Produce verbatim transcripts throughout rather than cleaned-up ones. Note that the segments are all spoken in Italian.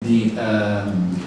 di, eh,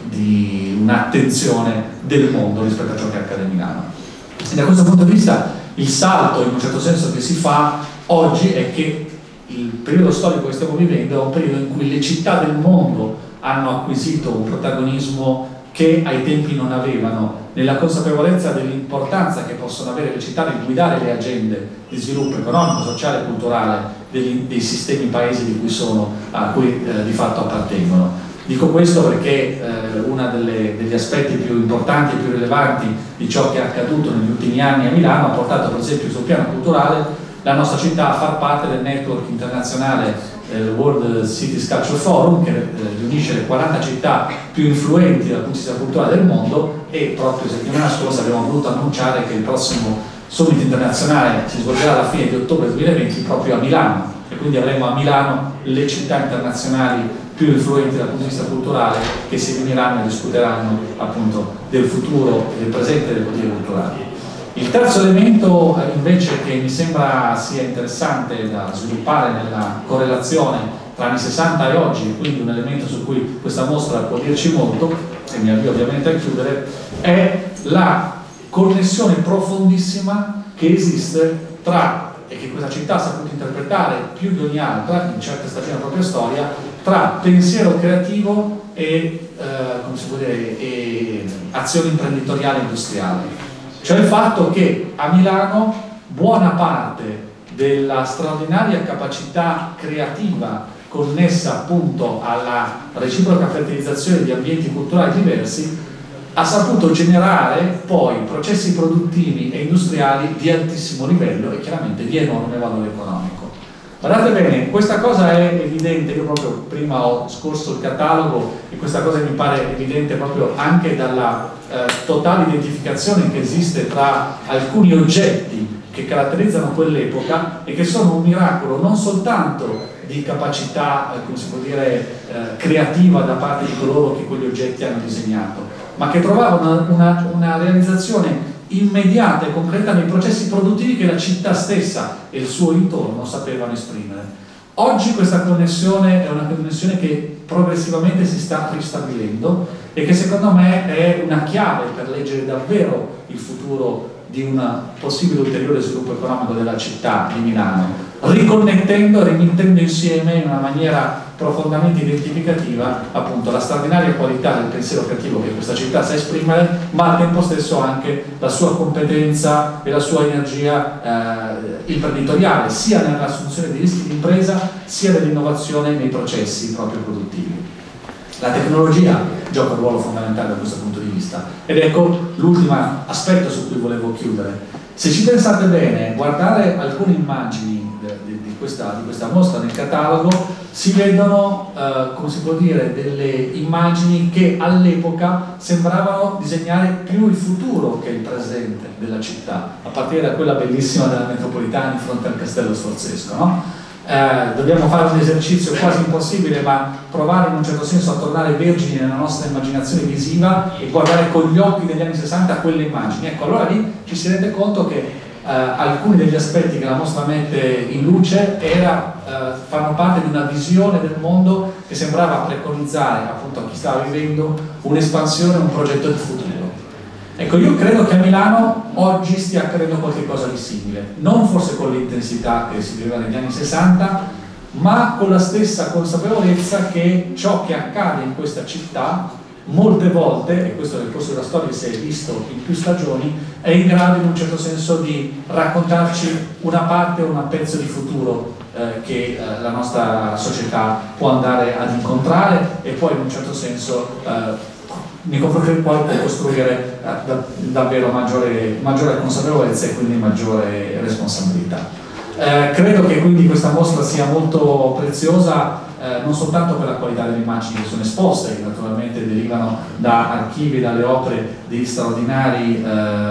di un'attenzione del mondo rispetto a ciò che accade a Milano. E da questo punto di vista il salto, in un certo senso, che si fa oggi è che il periodo storico che stiamo vivendo è un periodo in cui le città del mondo hanno acquisito un protagonismo che ai tempi non avevano, nella consapevolezza dell'importanza che possono avere le città di guidare le agende di sviluppo economico, sociale e culturale degli, dei sistemi paesi di cui sono, a cui eh, di fatto appartengono. Dico questo perché eh, uno degli aspetti più importanti e più rilevanti di ciò che è accaduto negli ultimi anni a Milano ha portato, per esempio, sul piano culturale la nostra città a far parte del network internazionale eh, World Cities Culture Forum, che eh, riunisce le quaranta città più influenti dal punto di vista culturale del mondo, e proprio la settimana scorsa abbiamo voluto annunciare che il prossimo summit internazionale si svolgerà alla fine di ottobre duemilaventi proprio a Milano, e quindi avremo a Milano le città internazionali più influenti dal punto di vista culturale che si riuniranno e discuteranno appunto del futuro e del presente delle politiche culturali. Il terzo elemento invece che mi sembra sia interessante da sviluppare nella correlazione tra anni sessanta e oggi, quindi un elemento su cui questa mostra può dirci molto, e mi avvio ovviamente a chiudere, è la connessione profondissima che esiste tra, e che questa città ha saputo interpretare più di ogni altra in certe stagioni della propria storia, tra pensiero creativo e, eh, come si può dire, e azione imprenditoriale e industriale. Cioè il fatto che a Milano buona parte della straordinaria capacità creativa connessa appunto alla reciproca fertilizzazione di ambienti culturali diversi ha saputo generare poi processi produttivi e industriali di altissimo livello e chiaramente di enorme valore economico. Guardate bene, questa cosa è evidente, io proprio prima ho scorso il catalogo e questa cosa mi pare evidente proprio anche dalla eh, totale identificazizione che esiste tra alcuni oggetti che caratterizzano quell'epoca e che sono un miracolo non soltanto di capacità, eh, come si può dire, eh, creativa da parte di coloro che quegli oggetti hanno disegnato, ma che trovavano una, una, una realizzazione immediata e concreta nei processi produttivi che la città stessa e il suo intorno sapevano esprimere. Oggi questa connessione è una connessione che progressivamente si sta ristabilendo e che secondo me è una chiave per leggere davvero il futuro di un possibile ulteriore sviluppo economico della città di Milano, riconnettendo e rimettendo insieme in una maniera profondamente identificativa appunto la straordinaria qualità del pensiero creativo che questa città sa esprimere, ma al tempo stesso anche la sua competenza e la sua energia eh, imprenditoriale, sia nell'assunzione di rischi di impresa, sia nell'innovazione nei processi proprio produttivi. La tecnologia gioca un ruolo fondamentale da questo punto di vista, ed ecco l'ultimo aspetto su cui volevo chiudere. Se ci pensate bene, guardare alcune immagini di, di, questa, di questa mostra nel catalogo, si vedono, eh, come si può dire, delle immagini che all'epoca sembravano disegnare più il futuro che il presente della città, a partire da quella bellissima della metropolitana di fronte al castello sforzesco, no? Eh, dobbiamo fare un esercizio quasi impossibile, ma provare in un certo senso a tornare vergini nella nostra immaginazione visiva e guardare con gli occhi degli anni sessanta quelle immagini. Ecco, allora lì ci si rende conto che eh, alcuni degli aspetti che la mostra mette in luce era, eh, fanno parte di una visione del mondo che sembrava preconizzare appunto a chi stava vivendo un'espansione, un progetto di futuro. Ecco, io credo che a Milano oggi stia accadendo qualcosa di simile, non forse con l'intensità che si viveva negli anni sessanta, ma con la stessa consapevolezza che ciò che accade in questa città molte volte, e questo nel corso della storia si è visto in più stagioni, è in grado in un certo senso di raccontarci una parte o un pezzo di futuro eh, che eh, la nostra società può andare ad incontrare e poi in un certo senso eh, nei confronti del quale può costruire eh, da, davvero maggiore, maggiore consapevolezza e quindi maggiore responsabilità. Eh, credo che quindi questa mostra sia molto preziosa eh, non soltanto per la qualità delle immagini che sono esposte, che naturalmente derivano da archivi e dalle opere di, straordinari,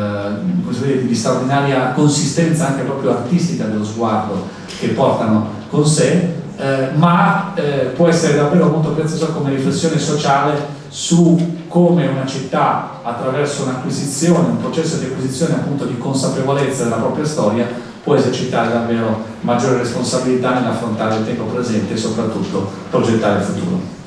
eh, di straordinaria consistenza anche proprio artistica dello sguardo che portano con sé, eh, ma eh, può essere davvero molto preziosa come riflessione sociale su come una città, attraverso un'acquisizione, un processo di acquisizione appunto di consapevolezza della propria storia, può esercitare davvero maggiore responsabilità nell'affrontare il tempo presente e soprattutto progettare il futuro.